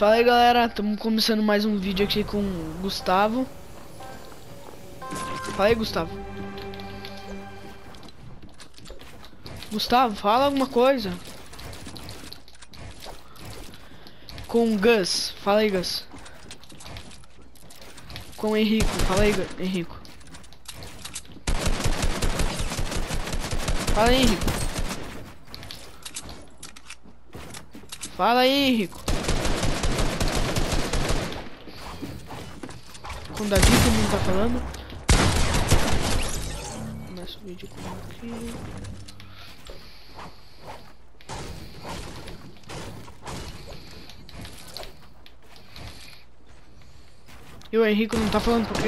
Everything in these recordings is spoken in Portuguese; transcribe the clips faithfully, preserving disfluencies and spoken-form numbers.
Fala aí, galera, estamos começando mais um vídeo aqui com o Gustavo. Fala aí, Gustavo. Gustavo, fala alguma coisa. Com o Gus, fala aí, Gus. Com o Henrico, fala aí, Henrico. Fala aí, Henrico. Fala aí, Henrico. Com o Davi, todo mundo tá falando. Começa o vídeo com aqui. E o Henrico não tá falando por quê?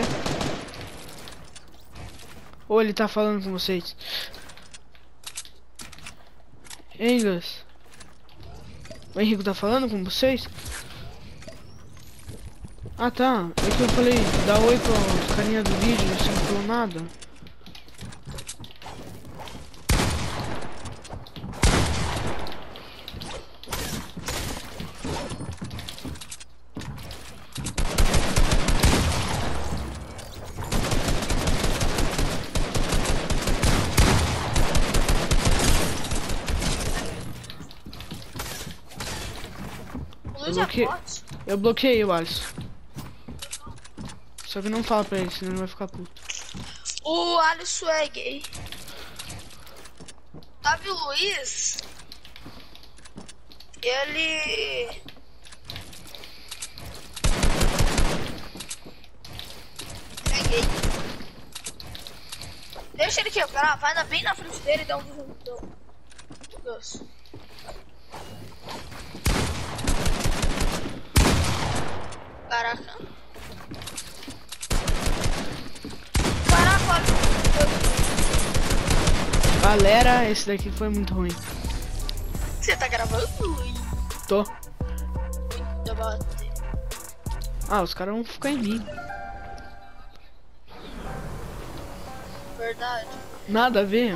Ou ele tá falando com vocês? Hein, Gus? O Henrico tá falando com vocês? Ah, tá. É que eu falei, dá oi pro carinha do vídeo, você não falou nada. Eu bloqueei, eu bloqueei o Alisson. Só que não fala pra ele, senão ele vai ficar puto. O Alisson é gay. Davi Luiz, ele... é gay. Deixa ele quebrar, vai na, bem na frente dele e dá um desvio. Deus. Caraca. Caraca, olha. Galera, esse daqui foi muito ruim. Você tá gravando? Tô. Já bate. Ah, os caras vão ficar em mim. Verdade. Nada a ver.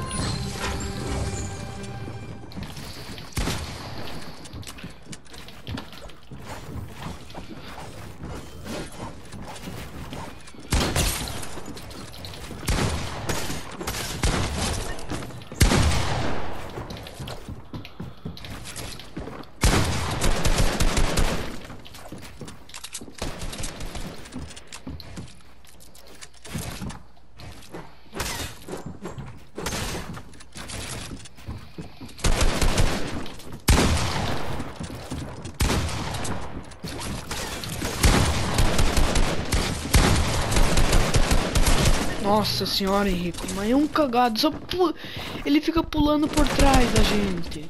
Nossa senhora, Henrico, mas é um cagado, só pu... ele fica pulando por trás da gente.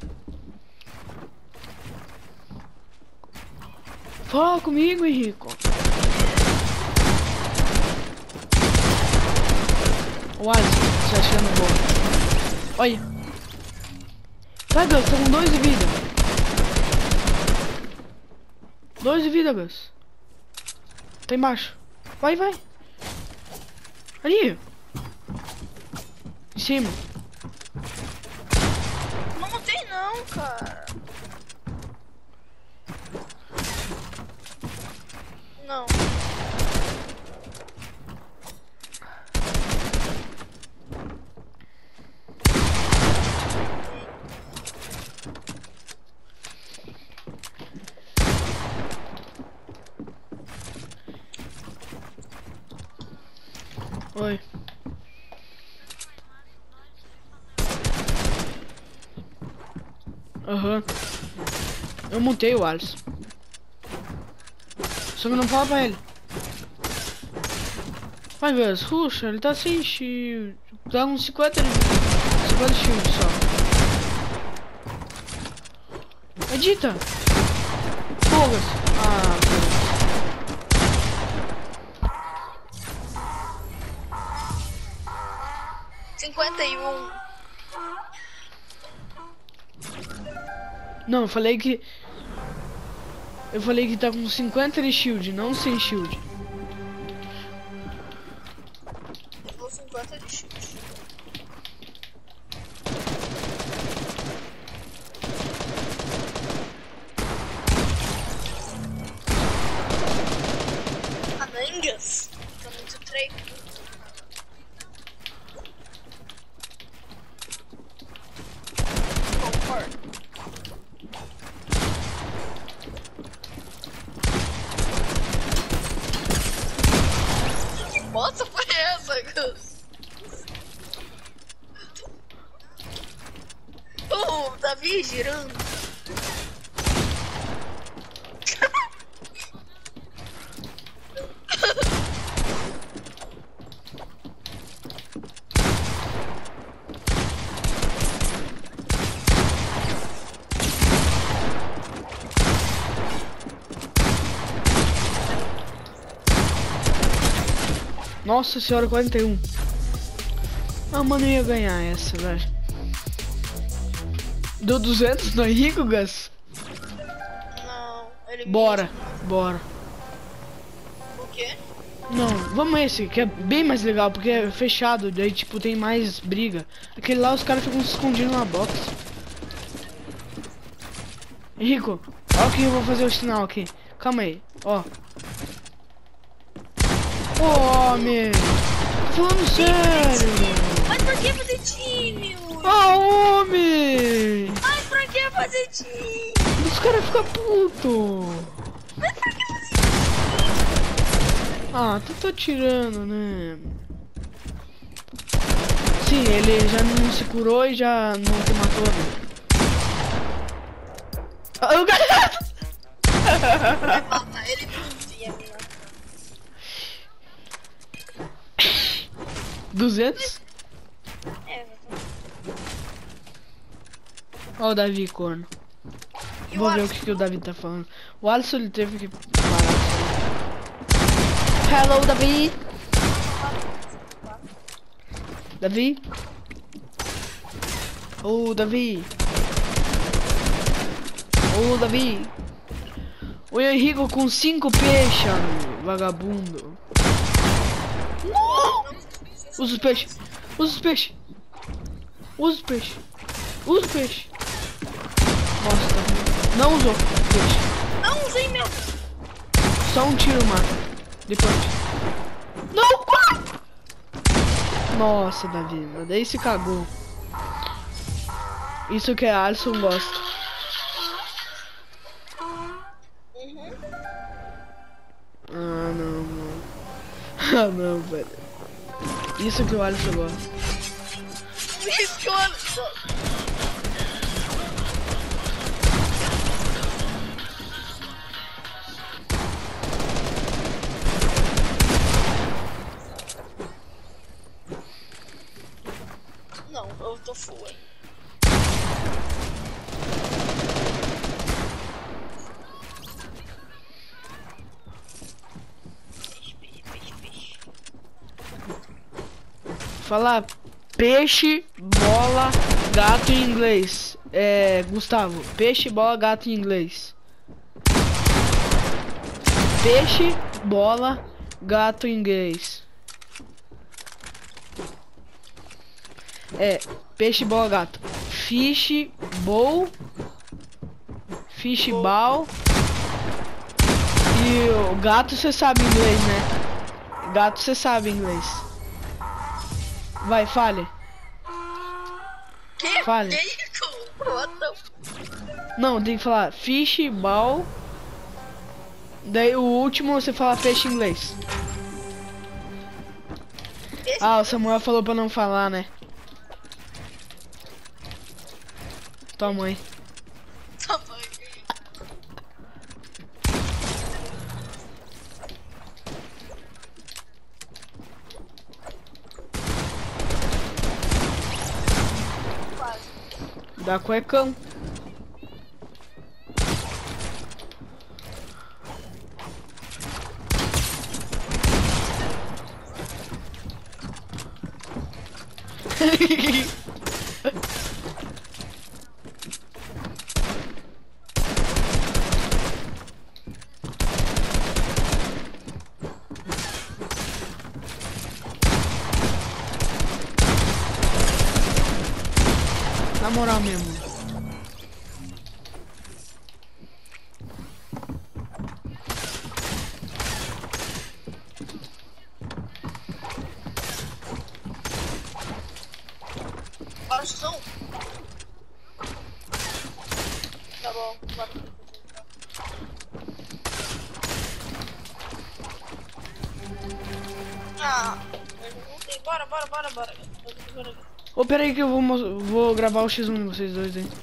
Fala comigo, Henrico. O Alisson, se achando bom. Olha. Vai, Gus, tô com dois de vida. Dois de vida, Gus. Tá embaixo. Vai, vai. Ali! Em cima! Não matei não, cara. Não. Oi. Aham. Uhum. Eu montei o Alisson. Só que não fala pra ele. Vai ver, ruxa, ele tá sem shield. Tá com cinquenta, cinquenta shield só. Edita! Fogas! Ah, cinquenta e um. não, eu falei que... Eu falei que tá com cinquenta de shield, não sem shield. Eu vou cinquenta de shield. Angus. Tá muito treino. Concordo. Que bosta foi essa, Gus? Oh, Davi girando. Nossa senhora, quarenta e um. Ah, mano, eu ia ganhar essa, velho. Deu duzentos no Henrique, Gus? Não, ele Bora, bora. O quê? Não, vamos esse, que é bem mais legal, porque é fechado, daí tipo tem mais briga. Aquele lá os caras ficam se escondindo na box. Henrico, ó que eu vou fazer o sinal aqui. Calma aí, ó. Ô, homem! Tô falando sério! Mas pra que fazer time? Ah, homem! Mas pra que fazer time? Os caras ficam putos! Mas pra que fazer time? Ah, tu tá tirando, né? Sim, ele já não se curou e já não te matou, né? Ah, o cara... Vai matar ele muito, ia me matar. duzentos? É, Ó o Davi, corno. E Vou o ver o Alisson? que, que o Davi tá falando. O Alisson ele teve que parar. Hello, Davi. Davi? Ô, Davi. Ô, Davi. O Henrico com cinco peixes, vagabundo. Não! Usa os peixes. Usa os peixes. Usa os peixes. Usa os peixes. Nossa, tá ruim. Não usou peixe. Não usei meu. Só um tiro mata. Depois. Não! Nossa, Davi. Daí se cagou. Isso que a Alisson gosta. Uhum. Ah, não, mano. Ah, não, velho. Isso que o Alisson gosta. Isso que eu Alisson. Não, eu tô full, hein. Peixe, peixe, peixe, peixe. Falar peixe, bola, gato em inglês. É, Gustavo. Peixe, bola, gato em inglês. Peixe, bola, gato em inglês. É, peixe, bola, gato. Fish, bowl. Fish, ball. E o gato você sabe inglês, né? Gato você sabe inglês. Vai, fale. Que? Fale. Que isso? What the... Não, tem que falar fish, ball. Daí o último você fala peixe em inglês. Esse... Ah, o Samuel falou pra não falar, né? Tua mãe. tamanho. Quase. Dá cuecão. Na moral mesmo. Ah, eu não voltei. Bora, bora, bora, bora. bora. Ô, pera aí que eu vou, mo- vou gravar o X um de vocês dois aí.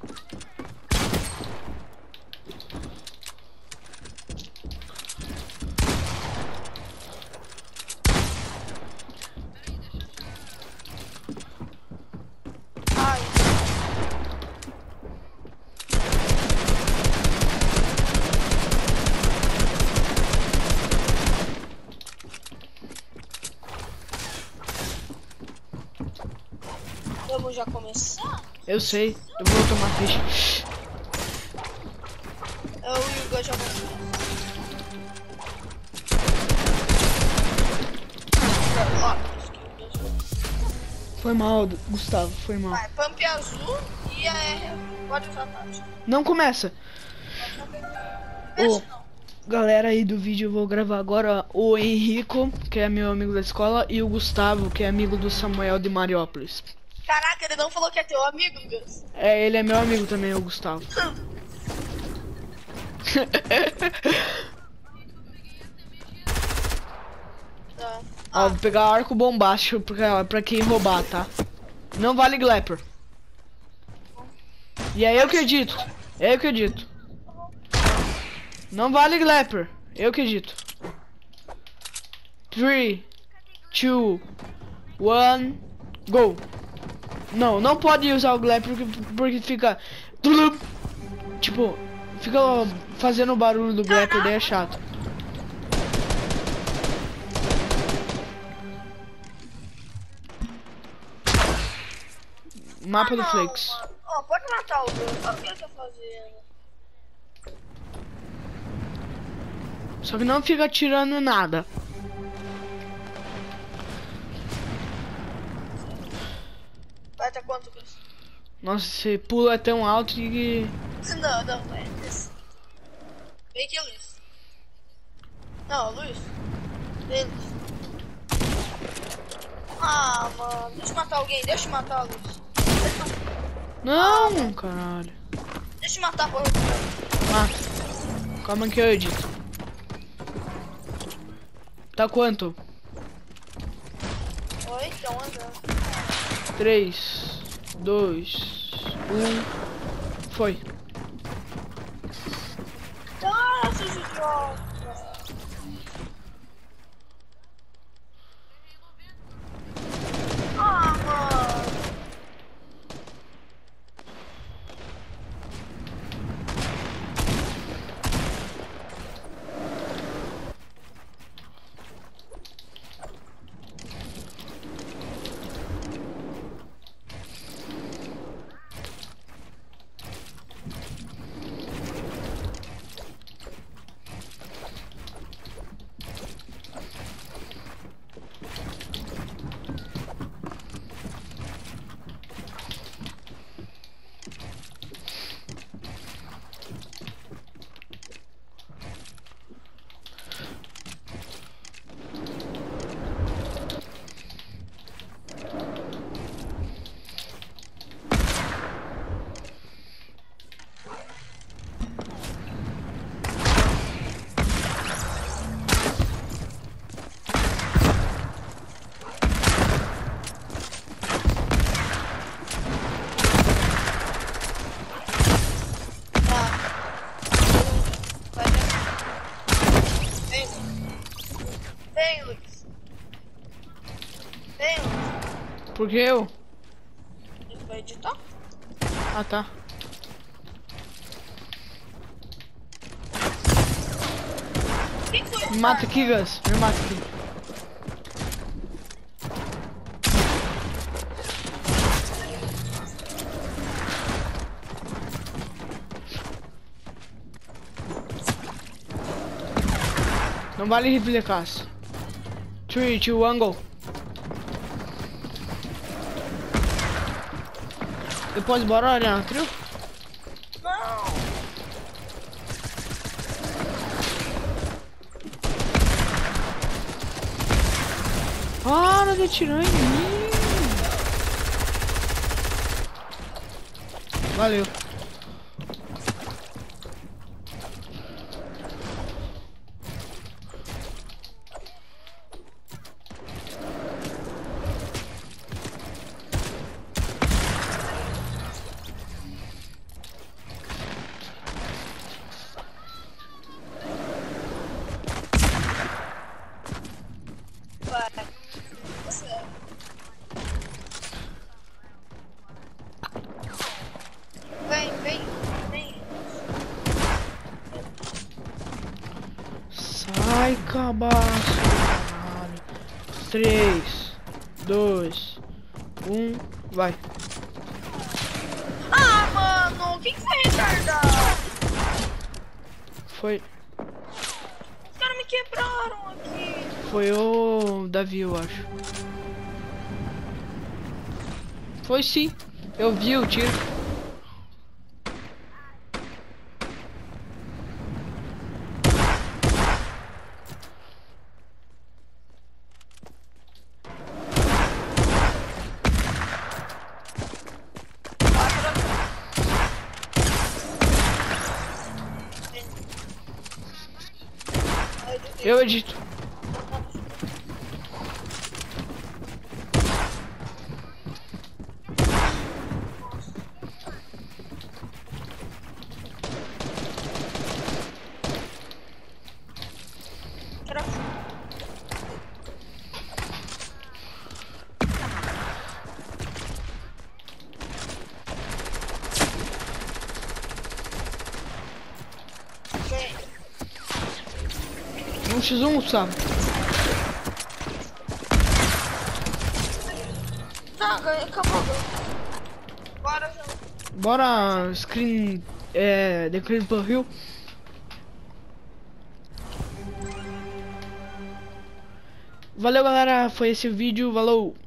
Ai. Vamos já começar? Eu sei, eu vou tomar ficha. Eu e o Hugo já vamos. Foi mal, Gustavo, foi mal. Vai, pump azul e a R. Pode usar a tática. Não começa. Deixa Ô, não. galera aí do vídeo, eu vou gravar agora o Henrico, que é meu amigo da escola, e o Gustavo, que é amigo do Samuel de Mariópolis. Caraca, ele não falou que é teu amigo, Gus. É, ele é meu amigo também, o Gustavo. Tá. Ó, vou pegar arco bombástico pra, pra quem roubar, tá? Não vale Glepper. E é eu que edito. É eu que edito. Não vale Glepper. Eu que edito. três, dois, um, go. Não, não pode usar o Glepper porque, porque fica... Tipo, fica fazendo o barulho do Glepper, daí é chato. Mapa do Não, Flakes. mano. Ó, pode matar o Gus. Olha o que ele tá fazendo. Só que não fica atirando em nada. Vai até quanto, Gus? Nossa, esse pulo é tão alto que... Não, não, vai. Vem aqui, Luiz. Não, Luiz. Vem, Luiz. Ah, mano. Deixa eu matar alguém. Deixa eu matar, Luiz. Deixa eu, Não, caralho. deixa eu matar, porra. Ah, calma que eu edito. Tá quanto? Oi, então andando. três, dois, um, foi. Ah, seus idiotas. Ah, mano. Vem, Luiz. Vem, Luiz. Por que eu? Ele vai editar? Ah, tá. Quem foi? Me mata aqui, Gus. Me mata aqui. Não vale replay caça. três, dois, um, go. Depois bora olhar, trio? Não. Para de atirar em mim. Valeu. Ai, cabaço. Caralho. três, dois, um, vai. Ah, mano, quem que foi retardado? Foi, Os caras me quebraram aqui. foi o Davi, eu acho. Foi sim. Eu vi o tiro. Eu edito. Um x um, sabe? Tá, ganhei, acabou. Bora, já. Bora screen, é, The Creeper Hill. Valeu, galera, foi esse o vídeo, valeu.